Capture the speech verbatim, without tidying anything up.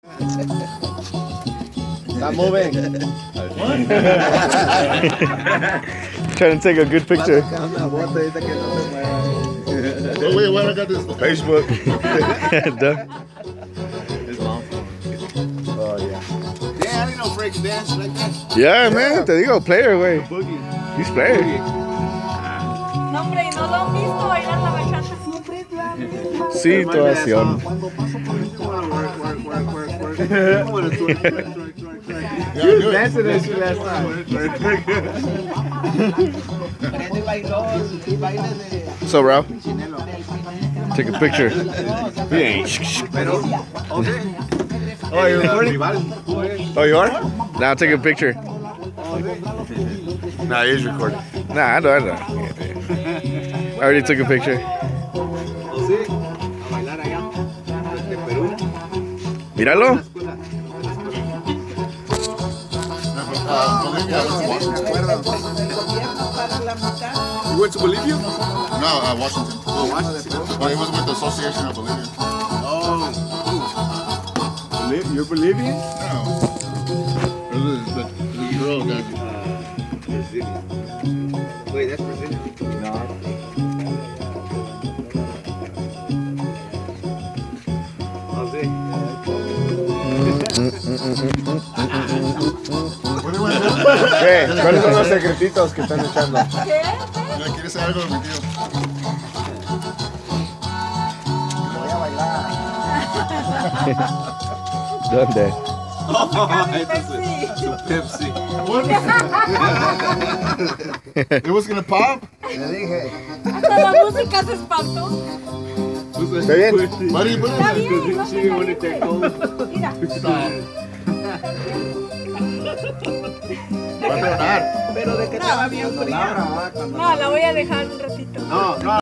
Stop moving. Trying to take a good picture. Oh, wait, what I got this? Facebook. Done. His mom. Oh, yeah. Yeah, I didn't know break dance like that. Yeah, man. Te digo, player, güey. Boogie. He's player. No, hombre, no lo han visto bailar la bachata. Situación. Cuando paso por el work, work, work, work, work. You wanna twerk, twerk, twerk, twerk, twerk. You was dancing that shit last time. What's up, Ralph? Take a picture. He ain't. Oh, you're recording? Oh, you are? Now take a picture. Nah, he is recording. Nah, I know, I know. I already took a picture. Míralo. You went to Bolivia? No, uh, Washington. Oh, Washington. Well, it was with the Association of Bolivia. Oh. Boli- You're Bolivian? No. It was the, the girl that... Brazilian. Wait, that's Brazilian? No. ¿Qué? ¿Cuáles son los secretitos que están echando? ¿Qué? ¿Le quieres hacer algo de mi tío? Voy a bailar. ¿Dónde? Pepsi. It was gonna pop? Le dije. Hasta la música se espantó. ¿Está bien? Buddy, put it Está in. bien, no se caliente. Mira. Va a tronar. No, la voy a dejar un ratito. No, no.